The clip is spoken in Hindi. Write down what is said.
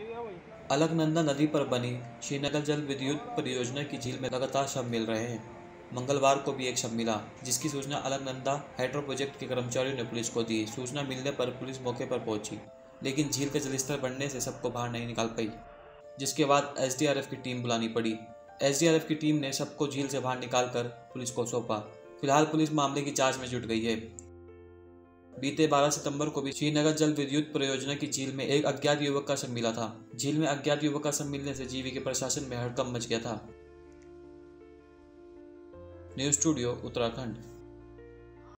अलकनंदा नदी पर बनी श्रीनगर जल विद्युत परियोजना की झील में लगातार शव मिल रहे हैं। मंगलवार को भी एक शव मिला, जिसकी सूचना अलकनंदा हाइड्रो प्रोजेक्ट के कर्मचारियों ने पुलिस को दी। सूचना मिलने पर पुलिस मौके पर पहुंची, लेकिन झील का जलस्तर बढ़ने से सबको बाहर नहीं निकाल पाई, जिसके बाद एसडीआरएफ की टीम बुलानी पड़ी। एसडीआरएफ की टीम ने सबको झील से बाहर निकालकर पुलिस को सौंपा। फिलहाल पुलिस मामले की जांच में जुट गई है। बीते 12 सितंबर को भी श्रीनगर जल विद्युत परियोजना की झील में एक अज्ञात युवक का शव मिला था। झील में अज्ञात युवक का शव मिलने से जीवीके प्रशासन में हड़कंप मच गया था। News studio Uttarakhand.